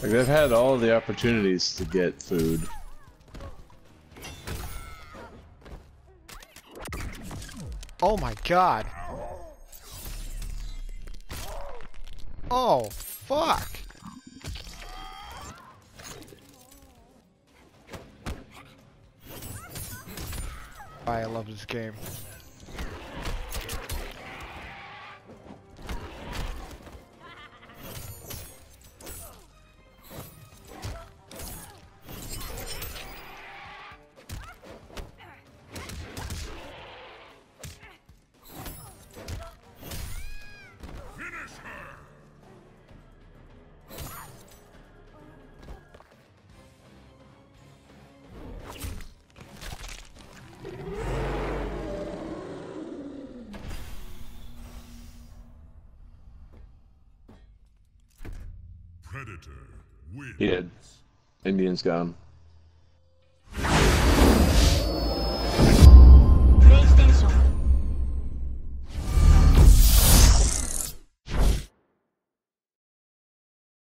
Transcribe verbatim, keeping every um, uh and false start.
Like they've had all the opportunities to get food. Oh my god. Oh, fuck. I love this game. Predator wins. He did. Indian's gone.